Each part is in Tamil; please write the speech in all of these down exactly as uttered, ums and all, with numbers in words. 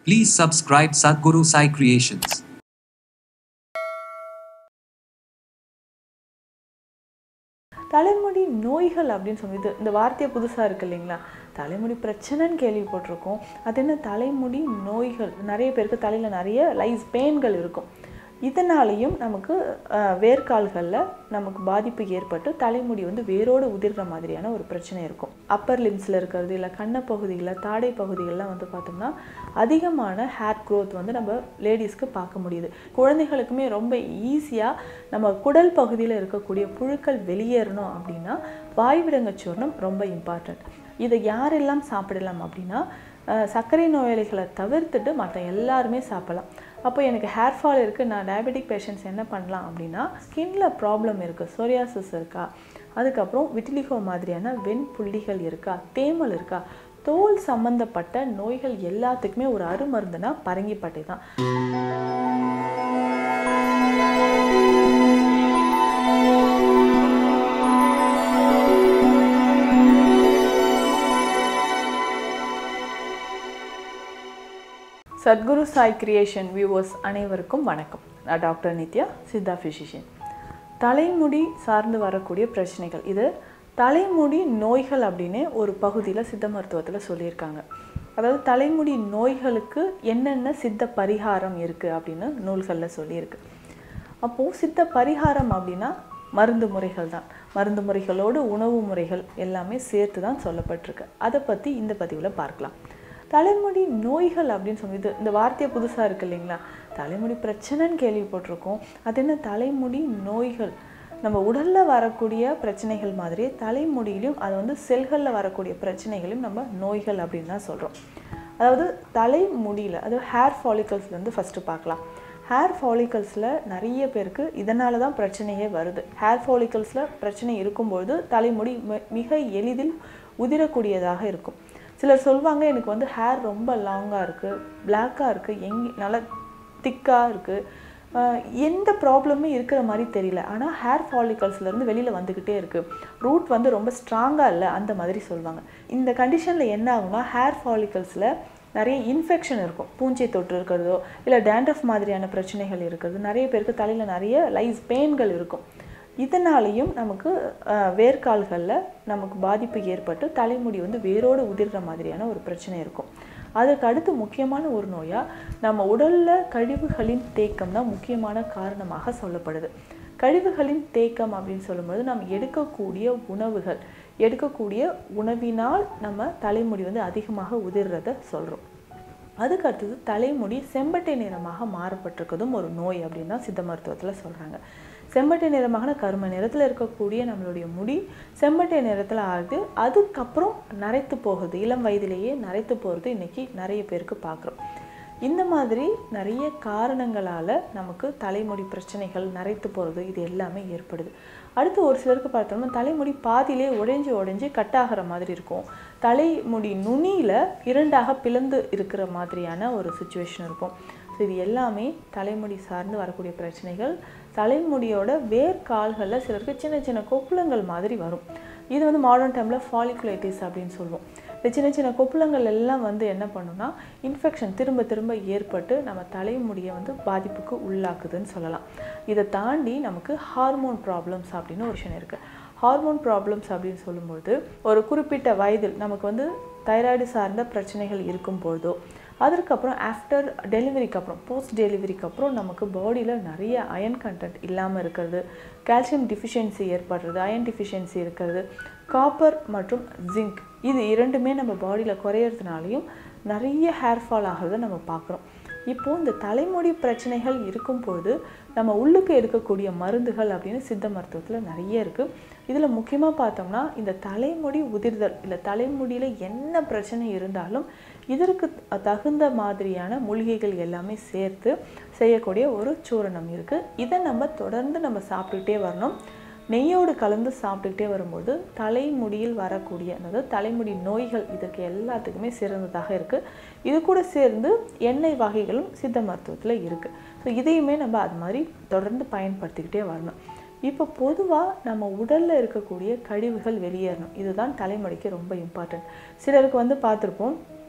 Please subscribe Sadhguru Sai Creations. தலைமுடி நோய்கள் அப்படின்னு சொல்லிட்டு இந்த வார்த்தையை புதுசாக இருக்குது இல்லைங்களா? தலைமுடி பிரச்சனைன்னு கேள்விப்பட்டிருக்கோம். அது என்ன தலைமுடி நோய்கள்? நிறைய பேருக்கு தலையில் நிறைய லைஸ் பெயின்கள் இருக்கும். இதனாலையும் நமக்கு வேர்க்கால்களில் நமக்கு பாதிப்பு ஏற்பட்டு தலைமுடி வந்து வேரோடு உதிர்ற மாதிரியான ஒரு பிரச்சனை இருக்கும். அப்பர் லிம்ஸில் இருக்கிறது இல்லை கண்ண பகுதிகளில் தாடை பகுதிகளெலாம் வந்து பார்த்தோம்னா அதிகமான ஹேர் க்ரோத் வந்து நம்ம லேடிஸ்க்கு பார்க்க முடியுது. குழந்தைகளுக்குமே ரொம்ப ஈஸியாக நம்ம குடல் பகுதியில் இருக்கக்கூடிய புழுக்கள் வெளியேறணும் அப்படின்னா வாய்விடங்க சூர்ணம் ரொம்ப இம்பார்ட்டண்ட். இதை யாரெல்லாம் சாப்பிடலாம் அப்படின்னா சர்க்கரை நோயாளிகளை தவிர்த்துட்டு மற்ற எல்லாருமே சாப்பிடலாம். அப்போ எனக்கு ஹேர் ஃபால் இருக்குது, நான் டயபெட்டிக் பேஷண்ட்ஸ் என்ன பண்ணலாம் அப்படின்னா ஸ்கின்ல ப்ராப்ளம் இருக்குது, சோரியாசிஸ் இருக்கா, அதுக்கப்புறம் விட்டிலிகோ மாதிரியான வெண் புள்ளிகள் இருக்கா, தேமல் இருக்கா, தோல் சம்மந்தப்பட்ட நோய்கள் எல்லாத்துக்குமே ஒரு அருமருந்துனா பரங்கிப்பட்டை தான். சத்குரு சாய் கிரியேஷன் வியூவர்ஸ் அனைவருக்கும் வணக்கம். நான் டாக்டர் நித்யா, சித்தா ஃபிசிஷியன். தலைமுடி சார்ந்து வரக்கூடிய பிரச்சனைகள், இது தலைமுடி நோய்கள் அப்படின்னு ஒரு பகுதியில் சித்த மருத்துவத்தில் சொல்லியிருக்காங்க. அதாவது தலைமுடி நோய்களுக்கு என்னென்ன சித்த பரிகாரம் இருக்குது அப்படின்னு நூல்களில் சொல்லியிருக்கு. அப்போது சித்த பரிகாரம் அப்படின்னா மருந்து முறைகள் தான். மருந்து முறைகளோடு உணவு முறைகள் எல்லாமே சேர்த்து தான் சொல்லப்பட்டிருக்கு. அதை பற்றி இந்த பதிவில் பார்க்கலாம். தலைமுடி நோய்கள் அப்படின்னு சொல்லிட்டு இந்த வார்த்தையை புதுசாக இருக்குது இல்லைங்களா? தலைமுடி பிரச்சனைன்னு கேள்விப்பட்டிருக்கோம். அது என்ன தலைமுடி நோய்கள்? நம்ம உடலில் வரக்கூடிய பிரச்சனைகள் மாதிரியே தலைமுடியிலையும் அது வந்து செல்களில் வரக்கூடிய பிரச்சனைகளையும் நம்ம நோய்கள் அப்படின்னு தான் சொல்கிறோம். அதாவது தலைமுடியில் அதாவது ஹேர் ஃபாலிக்கல்ஸ்லேருந்து ஃபஸ்ட்டு பார்க்கலாம். ஹேர் ஃபாலிக்கல்ஸில் நிறைய பேருக்கு இதனால தான் பிரச்சனையே வருது. ஹேர் ஃபாலிக்கல்ஸில் பிரச்சனை இருக்கும்பொழுது தலைமுடி மிக எளிதில் உதிரக்கூடியதாக இருக்கும். சிலர் சொல்லுவாங்க, எனக்கு வந்து ஹேர் ரொம்ப லாங்காக இருக்குது, பிளாக்காக இருக்குது, எங்கே நல்லா திக்காக இருக்குது, எந்த ப்ராப்ளமே இருக்கிற மாதிரி தெரியல, ஆனால் ஹேர் ஃபாலிக்கல்ஸ்லேருந்து வெளியில் வந்துக்கிட்டே இருக்குது, ரூட் வந்து ரொம்ப ஸ்ட்ராங்காக இல்லை, அந்த மாதிரி சொல்லுவாங்க. இந்த கண்டிஷனில் என்ன ஆகும்னா ஹேர் ஃபாலிக்கல்ஸில் நிறைய இன்ஃபெக்ஷன் இருக்கும். பூஞ்சை தொற்று இருக்கிறதோ இல்லை டேண்ட்ரஃப் மாதிரியான பிரச்சனைகள் இருக்கிறது, நிறைய பேருக்கு தலையில் நிறைய லைஸ் பெயின்கள் இருக்கும். இதனாலையும் நமக்கு வேர்க்கால்களில் நமக்கு பாதிப்பு ஏற்பட்டு தலைமுடி வந்து வேரோடு உதிர்ற மாதிரியான ஒரு பிரச்சனை இருக்கும். அதற்கு அடுத்து முக்கியமான ஒரு நோயாக நம்ம உடலில் கழிவுகளின் தேக்கம் தான் முக்கியமான காரணமாக சொல்லப்படுது. கழிவுகளின் தேக்கம் அப்படின்னு சொல்லும்போது நம்ம எடுக்கக்கூடிய உணவுகள் எடுக்கக்கூடிய உணவினால் நம்ம தலைமுடி வந்து அதிகமாக உதிர்றதை சொல்கிறோம். அதுக்கு அடுத்தது தலைமுடி செம்பட்டை நிறமாக மாறப்பட்டிருக்கிறதும் ஒரு நோய் அப்படின்னு தான் சித்த மருத்துவத்தில் சொல்கிறாங்க. செம்பட்டை நிறமான கரும நிறத்தில் இருக்கக்கூடிய நம்மளுடைய முடி செம்பட்டை நிறத்தில் ஆகுது, அதுக்கப்புறம் நரைத்து போகுது, இளம் வயதிலேயே நரைத்து போகிறது இன்றைக்கி நிறைய பேருக்கு பார்க்குறோம். இந்த மாதிரி நிறைய காரணங்களால் நமக்கு தலைமுடி பிரச்சனைகள், நரைத்து போகிறது, இது எல்லாமே ஏற்படுது. அடுத்து ஒரு சிலருக்கு பார்த்தோம்னா தலைமுடி பாதியிலே உடைஞ்சி உடைஞ்சி கட்டாகிற மாதிரி இருக்கும். தலைமுடி நுனியில் இரண்டாக பிளந்து இருக்கிற மாதிரியான ஒரு சுச்சுவேஷன் இருக்கும். ஸோ இது எல்லாமே தலைமுடி சார்ந்து வரக்கூடிய பிரச்சனைகள். தலைமுடியோட வேர்க்கால்களில் சிலருக்கு சின்ன சின்ன கொப்புளங்கள் மாதிரி வரும். இது வந்து மாடர்ன் டைமில் ஃபாலிகுலைட்டிஸ் அப்படின்னு சொல்லுவோம். இந்த சின்ன சின்ன கொப்புளங்கள் எல்லாம் வந்து என்ன பண்ணுன்னா இன்ஃபெக்ஷன் திரும்ப திரும்ப ஏற்பட்டு நம்ம தலைமுடியை வந்து பாதிப்புக்கு உள்ளாக்குதுன்னு சொல்லலாம். இதை தாண்டி நமக்கு ஹார்மோன் ப்ராப்ளம்ஸ் அப்படின்னு ஒரு விஷயம் இருக்குது. ஹார்மோன் ப்ராப்ளம்ஸ் அப்படின்னு சொல்லும்போது ஒரு குறிப்பிட்ட வயதில் நமக்கு வந்து தைராய்டு சார்ந்த பிரச்சனைகள் இருக்கும்பொழுதோ, அதற்கப்புறம் ஆஃப்டர் டெலிவரிக்கு அப்புறம் போஸ்ட் டெலிவரிக்கு அப்புறம் நமக்கு பாடியில் நிறைய அயன் கண்டென்ட் இல்லாமல் இருக்கிறது, கால்சியம் டிஃபிஷியன்சி ஏற்படுறது, அயன் டிஃபிஷியன்சி இருக்கிறது, காப்பர் மற்றும் ஜிங்க் இது இரண்டுமே நம்ம பாடியில் குறையிறதுனாலையும் நிறைய ஹேர் ஃபால் ஆகிறத நம்ம பார்க்குறோம். இப்போது இந்த தலைமுடி பிரச்சனைகள் இருக்கும்பொழுது நம்ம உள்ளுக்கு எடுக்கக்கூடிய மருந்துகள் அப்படின்னு சித்த மருத்துவத்தில் நிறைய இருக்குது. இதில் முக்கியமாக பார்த்தோம்னா இந்த தலைமுடி உதிர்தல் இல்லை தலைமுடியில் என்ன பிரச்சனை இருந்தாலும் இதற்கு தகுந்த மாதிரியான மூலிகைகள் எல்லாமே சேர்த்து செய்யக்கூடிய ஒரு சூரணம் இருக்குது. இதை நம்ம தொடர்ந்து நம்ம சாப்பிட்டுக்கிட்டே வரணும். நெய்யோடு கலந்து சாப்பிட்டுக்கிட்டே வரும்போது தலைமுடியில் வரக்கூடிய அதாவது தலைமுடி நோய்கள் இதற்கு எல்லாத்துக்குமே சிறந்ததாக இருக்குது. இது கூட சேர்ந்து எண்ணெய் வகைகளும் சித்த மருத்துவத்தில் இருக்குது. ஸோ இதையுமே நம்ம அது மாதிரி தொடர்ந்து பயன்படுத்திக்கிட்டே வரணும். இப்போ பொதுவாக நம்ம உடலில் இருக்கக்கூடிய கழிவுகள் வெளியேறணும். இதுதான் தலைமுடிக்கு ரொம்ப இம்பார்ட்டன்ட். சிலருக்கு வந்து பார்த்துருப்போம்,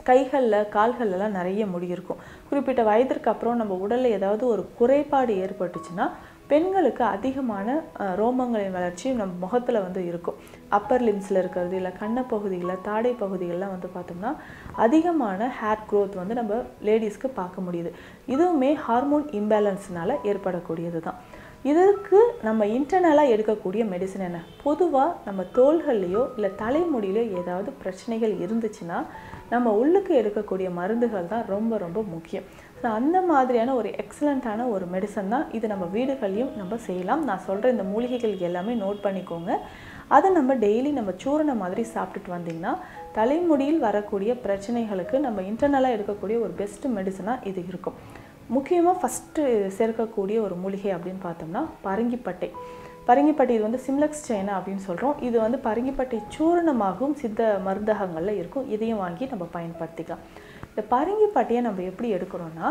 கைகளில் கால்கள்லாம் நிறைய முடி இருக்கும். குறிப்பிட்ட வயதிற்கு அப்புறம் நம்ம உடலில் ஏதாவது ஒரு குறைபாடு ஏற்பட்டுச்சுன்னா பெண்களுக்கு அதிகமான ரோமங்களின் வளர்ச்சி நம்ம முகத்தில் வந்து இருக்கும். அப்பர் லிம்ஸில் இருக்கிறது இல்லை கண்ண பகுதிகளில் தாடை பகுதிகளெலாம் வந்து பார்த்தோம்னா அதிகமான ஹேர் க்ரோத் வந்து நம்ம லேடிஸ்க்கு பார்க்க முடியுது. இதுவுமே ஹார்மோன் இம்பேலன்ஸ்னால ஏற்படக்கூடியது தான். இதற்கு நம்ம இன்டர்னலாக எடுக்கக்கூடிய மெடிசன் என்ன? பொதுவாக நம்ம தோள்கள்லையோ இல்லை தலைமுடியிலையோ ஏதாவது பிரச்சனைகள் இருந்துச்சுன்னா நம்ம உள்ளுக்கு எடுக்கக்கூடிய மருந்துகள் தான் ரொம்ப ரொம்ப முக்கியம். ஸோ அந்த மாதிரியான ஒரு எக்ஸலண்ட்டான ஒரு மெடிசன் தான் இது. நம்ம வீடுகள்லையும் நம்ம செய்யலாம். நான் சொல்கிற இந்த மூலிகைகள் எல்லாமே நோட் பண்ணிக்கோங்க. அதை நம்ம டெய்லி நம்ம சூரண மாதிரி சாப்பிட்டுட்டு வந்திங்கன்னா தலைமுடியில் வரக்கூடிய பிரச்சனைகளுக்கு நம்ம இன்டர்னலாக எடுக்கக்கூடிய ஒரு பெஸ்ட் மெடிசனாக இது இருக்கும். முக்கியமாக ஃபஸ்ட்டு சேர்க்கக்கூடிய ஒரு மூலிகை அப்படின்னு பார்த்தோம்னா பரங்கிப்பட்டை. பரங்கிப்பட்டை இது வந்து சிம்லக்ஸ் சைனா அப்படின்னு சொல்கிறோம். இது வந்து பரங்கிப்பட்டை சூரணமாகவும் சித்த மருந்தகங்களில் இருக்கும். இதையும் வாங்கி நம்ம பயன்படுத்திக்கலாம். இந்த பரங்கிப்பட்டையை நம்ம எப்படி எடுக்கிறோன்னா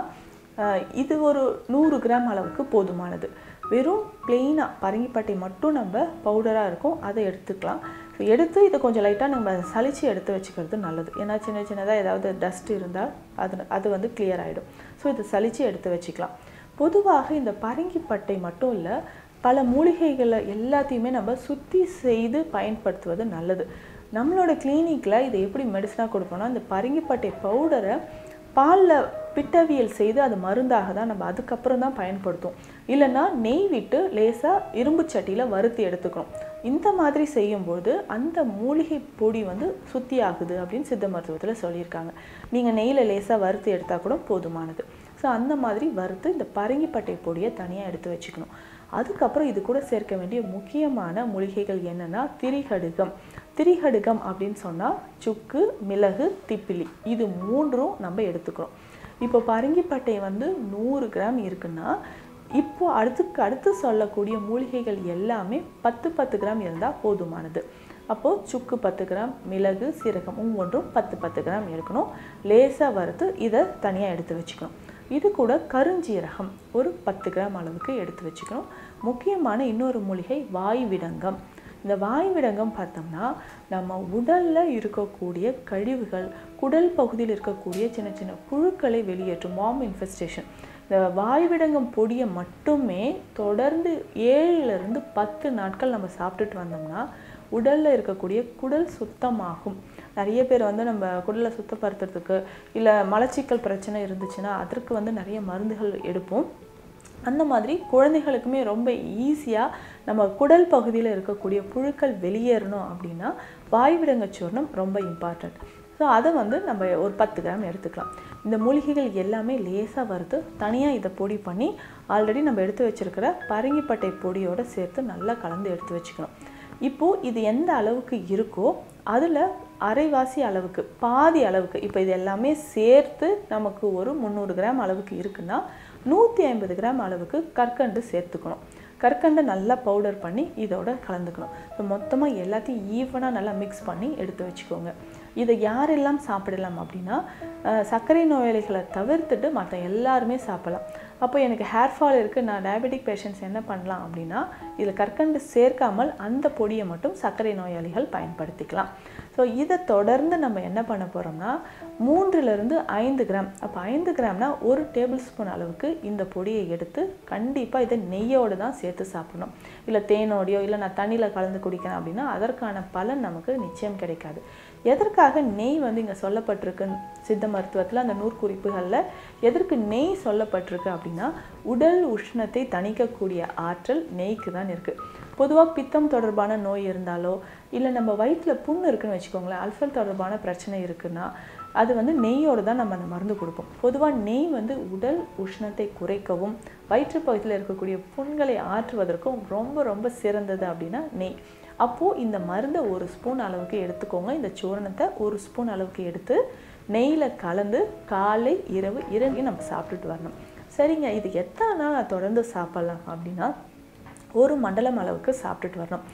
இது ஒரு நூறு கிராம் அளவுக்கு போதுமானது. வெறும் பிளெயினாக பரங்கிப்பட்டை மட்டும் நம்ம பவுடராக இருக்கும், அதை எடுத்துக்கலாம். ஸோ எடுத்து இதை கொஞ்சம் லைட்டாக நம்ம சளிச்சு எடுத்து வச்சுக்கிறது நல்லது. ஏன்னா சின்ன சின்னதாக ஏதாவது டஸ்ட் இருந்தால் அது அது வந்து கிளியர் ஆகிடும். ஸோ இதை சளிச்சு எடுத்து வச்சுக்கலாம். பொதுவாக இந்த பரங்கிப்பட்டை மட்டும் இல்லை, பல மூலிகைகளை எல்லாத்தையுமே நம்ம சுத்தி செய்து பயன்படுத்துவது நல்லது. நம்மளோட கிளினிக்கில் இதை எப்படி மெடிசனாக கொடுப்போம்னா இந்த பரங்கிப்பட்டை பவுடரை பாலில் பிட்டவியல் செய்து அது மருந்தாக தான் நம்ம அதுக்கப்புறம் தான் பயன்படுத்தும். இல்லைன்னா நெய் விட்டு லேசாக இரும்பு சட்டியில் வறுத்து எடுத்துக்கணும். இந்த மாதிரி செய்யும்போது அந்த மூலிகை பொடி வந்து சுத்தி ஆகுது அப்படின்னு சித்த மருத்துவத்தில் சொல்லியிருக்காங்க. நீங்கள் நெய்யில் லேசாக வறுத்து எடுத்தால் கூட போதுமானது. ஸோ அந்த மாதிரி வறுத்து இந்த பரங்கிப்பட்டை பொடியை தனியாக எடுத்து வச்சுக்கணும். அதுக்கப்புறம் இது கூட சேர்க்க வேண்டிய முக்கியமான மூலிகைகள் என்னென்னா திரிகடுகம். திரிகடுகம் அப்படின்னு சொன்னால் சுக்கு, மிளகு, திப்பிலி, இது மூன்றும் நம்ம எடுத்துக்கிறோம். இப்போ பரங்கிப்பட்டை வந்து நூறு கிராம் இருக்குன்னா இப்போ அடுத்துக்கு அடுத்து சொல்லக்கூடிய மூலிகைகள் எல்லாமே பத்து பத்து கிராம் இருந்தால் போதுமானது. அப்போது சுக்கு பத்து கிராம், மிளகு, சீரகம் ஒவ்வொன்றும் பத்து பத்து கிராம் எடுக்கணும். லேசாக வறுத்து இதை தனியாக எடுத்து வச்சுக்கணும். இது கூட கருஞ்சீரகம் ஒரு பத்து கிராம் அளவுக்கு எடுத்து வச்சுக்கணும். முக்கியமான இன்னொரு மூலிகை வாய்விடங்கம். இந்த வாய்விடங்கம் பார்த்தோம்னா நம்ம உடலில் இருக்கக்கூடிய கழிவுகள், குடல் பகுதியில் இருக்கக்கூடிய சின்ன சின்ன புழுக்களை வெளியேற்றும் வார்ம் இன்ஃபெஸ்டேஷன். இந்த வாய்விடங்கம் பொடியை மட்டுமே தொடர்ந்து ஏழுலேருந்து பத்து நாட்கள் நம்ம சாப்பிட்டுட்டு வந்தோம்னா உடலில் இருக்கக்கூடிய குடல் சுத்தமாகும். நிறைய பேர் வந்து நம்ம குடலை சுத்தப்படுத்துறதுக்கு இல்லை மலச்சிக்கல் பிரச்சனை இருந்துச்சுன்னா அதற்கு வந்து நிறைய மருந்துகள் எடுப்போம். அந்த மாதிரி குழந்தைகளுக்குமே ரொம்ப ஈஸியாக நம்ம குடல் பகுதியில் இருக்கக்கூடிய புழுக்கள் வெளியேறணும் அப்படின்னா வாய்விடங்க சூர்ணம் ரொம்ப இம்பார்ட்டண்ட். ஸோ அதை வந்து நம்ம ஒரு பத்து கிராம் எடுத்துக்கலாம். இந்த மூலிகைகள் எல்லாமே லேசாக வறுத்து தனியாக இதை பொடி பண்ணி ஆல்ரெடி நம்ம எடுத்து வச்சுருக்கிற பரங்கிப்பட்டை பொடியோடு சேர்த்து நல்லா கலந்து எடுத்து வச்சுக்கணும். இப்போது இது எந்த அளவுக்கு இருக்கோ அதில் அரைவாசி அளவுக்கு, பாதி அளவுக்கு, இப்போ இது எல்லாமே சேர்த்து நமக்கு ஒரு முந்நூறு கிராம் அளவுக்கு இருக்குன்னா நூற்றி ஐம்பது கிராம் அளவுக்கு கற்கண்டு சேர்த்துக்கணும். கற்கண்டை நல்லா பவுடர் பண்ணி இதோட கலந்துக்கணும். ஸோ மொத்தமாக எல்லாத்தையும் ஈவனாக நல்லா மிக்ஸ் பண்ணி எடுத்து வச்சுக்கோங்க. இதை யாரெல்லாம் சாப்பிடலாம் அப்படின்னா சர்க்கரை நோயாளிகளை தவிர்த்துட்டு மற்ற எல்லாருமே சாப்பிடலாம். அப்போ எனக்கு ஹேர் ஃபால் இருக்குது, நான் டயபெட்டிக் பேஷண்ட்ஸ் என்ன பண்ணலாம் அப்படின்னா இதில் கற்கண்டு சேர்க்காமல் அந்த பொடியை மட்டும் சர்க்கரை நோயாளிகள் பயன்படுத்திக்கலாம். ஸோ இதை தொடர்ந்து நம்ம என்ன பண்ண போகிறோம்னா மூன்றுலேருந்து ஐந்து கிராம், அப்போ ஐந்து கிராம்னா ஒரு டேபிள் ஸ்பூன் அளவுக்கு இந்த பொடியை எடுத்து கண்டிப்பாக இதை நெய்யோடு தான் சேர்த்து சாப்பிடணும். இல்லை தேனோடையோ இல்லை நான் தண்ணியில் கலந்து குடிக்கிறேன் அப்படின்னா அதற்கான பலன் நமக்கு நிச்சயம் கிடைக்காது. எதற்காக நெய் வந்து இங்கே சொல்லப்பட்டிருக்கு சித்த மருத்துவத்தில் அந்த நூற்குறிப்புகளில் எதற்கு நெய் சொல்லப்பட்டிருக்கு அப்படின்னா உடல் உஷ்ணத்தை தணிக்கக்கூடிய ஆற்றல் நெய்க்கு தான் இருக்குது. பொதுவாக பித்தம் தொடர்பான நோய் இருந்தாலோ இல்லை நம்ம வயிற்றில் புண்ணு இருக்குன்னு வச்சுக்கோங்களேன், அல்சர் தொடர்பான பிரச்சனை இருக்குன்னா அது வந்து நெய்யோடு தான் நம்ம அந்த மருந்து கொடுப்போம். பொதுவாக நெய் வந்து உடல் உஷ்ணத்தை குறைக்கவும் வயிற்றுப்பகுதியில் இருக்கக்கூடிய புண்களை ஆற்றுவதற்கும் ரொம்ப ரொம்ப சிறந்தது அப்படின்னா நெய். அப்போது இந்த மருந்தை ஒரு ஸ்பூன் அளவுக்கு எடுத்துக்கோங்க. இந்த சூரணத்தை ஒரு ஸ்பூன் அளவுக்கு எடுத்து நெய்யில் கலந்து காலை இரவு இரண்டையும் நம்ம சாப்பிட்டுட்டு வரணும். சரிங்க, இது எத்தனை நாள் நான் தொடர்ந்து சாப்பிட்லாம் அப்படின்னா ஒரு மண்டலம் அளவுக்கு சாப்பிட்டுட்டு வரணும்.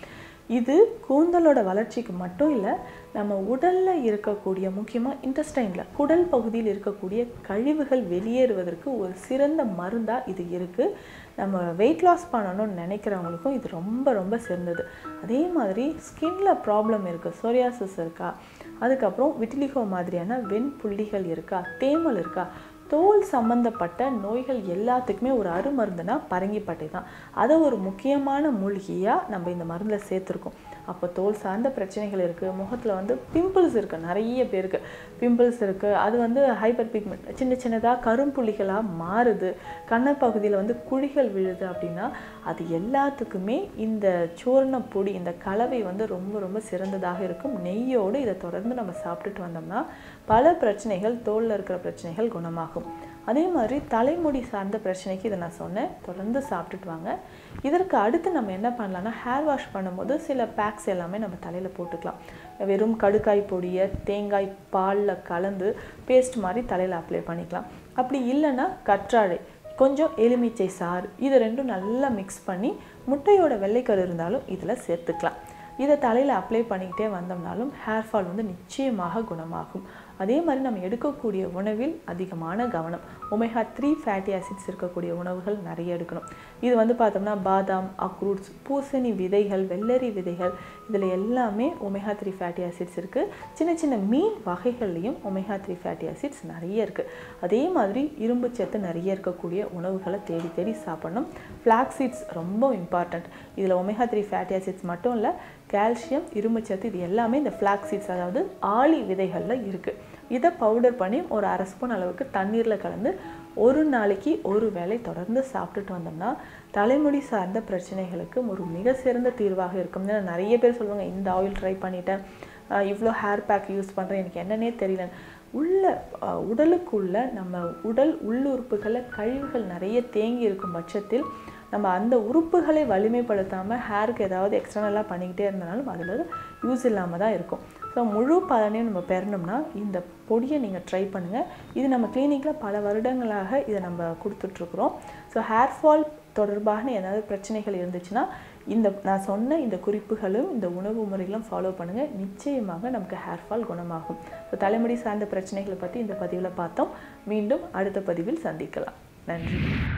இது கூந்தலோட வளர்ச்சிக்கு மட்டும் இல்லை, நம்ம உடலில் இருக்கக்கூடிய முக்கியமாக இன்டெஸ்டைனில் குடல் பகுதியில் இருக்கக்கூடிய கழிவுகள் வெளியேறுவதற்கு ஒரு சிறந்த மருந்தாக இது இருக்குது. நம்ம வெயிட் லாஸ் பண்ணணும்னு நினைக்கிறவங்களுக்கும் இது ரொம்ப ரொம்ப சிறந்தது. அதே மாதிரி ஸ்கின்ல ப்ராப்ளம் இருக்குது, சொரியாசிஸ் இருக்கா, அதுக்கப்புறம் விட்டிலிகோ மாதிரியான வெண்புள்ளிகள் இருக்கா, தேமல் இருக்கா, தோல் சம்பந்தப்பட்ட நோய்கள் எல்லாத்துக்குமே ஒரு அருமருந்துனா பரங்கிப்பட்டை தான். அதை ஒரு முக்கியமான மூலிகையாக நம்ம இந்த மருந்தில் சேர்த்துருக்கோம். அப்போ தோல் சார்ந்த பிரச்சனைகள் இருக்குது, முகத்தில் வந்து பிம்பிள்ஸ் இருக்குது, நிறைய பேருக்கு பிம்பிள்ஸ் இருக்குது, அது வந்து ஹைப்பர் பிக்மெண்ட் சின்ன சின்னதாக கரும்புள்ளிகளாக மாறுது, கண்ணப்பகுதியில் வந்து குழிகள் விழுது அப்படின்னா அது எல்லாத்துக்குமே இந்த சூர்ண பொடி, இந்த கலவை வந்து ரொம்ப ரொம்ப சிறந்ததாக இருக்கும். நெய்யோடு இதை தொடர்ந்து நம்ம சாப்பிட்டுட்டு வந்தோம்னா பல பிரச்சனைகள், தோலில் இருக்கிற பிரச்சனைகள் குணமாகும். அதே மாதிரி தலைமுடி சார்ந்த பிரச்சனைக்கு இதை நான் சொன்னேன், தொடர்ந்து சாப்பிட்டுட்டு வாங்க. இதற்கு அடுத்து நம்ம என்ன பண்ணலாம்னா, ஹேர் வாஷ் பண்ணும்போது சில பேக்ஸ் எல்லாமே நம்ம தலையில் போட்டுக்கலாம். வெறும் கடுக்காய் பொடியை தேங்காய் பாலில் கலந்து பேஸ்ட் மாதிரி தலையில் அப்ளை பண்ணிக்கலாம். அப்படி இல்லைன்னா கற்றாழை, கொஞ்சம் எலுமிச்சை சாறு, இது ரெண்டும் நல்லா மிக்ஸ் பண்ணி முட்டையோட வெள்ளைக்கரு இருந்தாலும் இதில் சேர்த்துக்கலாம். இதை தலையில் அப்ளை பண்ணிக்கிட்டே வந்தோம்னாலும் ஹேர் ஃபால் வந்து நிச்சயமாக குணமாகும். அதே மாதிரி நம்ம எடுக்கக்கூடிய உணவில் அதிகமான கவனம், ஒமேகா த்ரீ ஃபேட்டி ஆசிட்ஸ் இருக்கக்கூடிய உணவுகள் நிறைய எடுக்கணும். இது வந்து பார்த்தோம்னா பாதாம், அக்ரூட்ஸ், பூசணி விதைகள், வெள்ளரி விதைகள், இதில் எல்லாமே ஒமேகா த்ரீ ஃபேட்டி ஆசிட்ஸ் இருக்குது. சின்ன சின்ன மீன் வகைகள்லையும் ஒமேகா த்ரீ ஃபேட்டி ஆசிட்ஸ் நிறைய இருக்குது. அதே மாதிரி இரும்பு சத்து நிறைய இருக்கக்கூடிய உணவுகளை தேடி தேடி சாப்பிடணும். ஃப்ளாக்ஸ் சீட்ஸ் ரொம்ப இம்பார்ட்டண்ட். இதில் ஒமேகா த்ரீ ஃபேட்டி ஆசிட்ஸ் மட்டும் இல்லை, கால்சியம், இரும்பு சத்து, இது எல்லாமே இந்த ஃப்ளாக்ஸ் சீட்ஸ் அதாவது ஆளி விதைகளில் இருக்குது. இதை பவுடர் பண்ணி ஒரு அரை ஸ்பூன் அளவுக்கு தண்ணீரில் கலந்து ஒரு நாளைக்கு ஒரு வேளை தொடர்ந்து சாப்பிட்டுட்டு வந்தோம்னா தலைமுடி சார்ந்த பிரச்சனைகளுக்கு ஒரு மிக சிறந்த தீர்வாக இருக்கும். நிறைய பேர் சொல்லுவாங்க, இந்த ஆயில் ட்ரை பண்ணிட்டேன், இவ்வளோ ஹேர் பேக் யூஸ் பண்ணுறேன், எனக்கு என்னன்னே தெரியல. உள்ள உடலுக்குள்ள நம்ம உடல் உள்ளுறுப்புகளில் கழிவுகள் நிறைய தேங்கி இருக்கும் பட்சத்தில் நம்ம அந்த உறுப்புகளை வலிமைப்படுத்தாமல் ஹேருக்கு ஏதாவது எக்ஸ்டர்னலாக பண்ணிக்கிட்டே இருந்தாலும் அதில் யூஸ் இல்லாமல் தான் இருக்கும். ஸோ முழு பலனையும் நம்ம பெறணும்னா இந்த பொடியை நீங்கள் ட்ரை பண்ணுங்கள். இது நம்ம கிளினிக்கில் பல வருடங்களாக இதை நம்ம கொடுத்துட்ருக்குறோம். ஸோ ஹேர் ஃபால் தொடர்பாக ஏதாவது பிரச்சனைகள் இருந்துச்சுன்னா இந்த நான் சொன்ன இந்த குறிப்புகளும் இந்த உணவு முறைகளும் ஃபாலோ பண்ணுங்கள், நிச்சயமாக நமக்கு ஹேர் ஃபால் குணமாகும். ஸோ தலைமுடி சார்ந்த பிரச்சனைகளை பற்றி இந்த பதிவில் பார்த்தோம். மீண்டும் அடுத்த பதிவில் சந்திக்கலாம். நன்றி.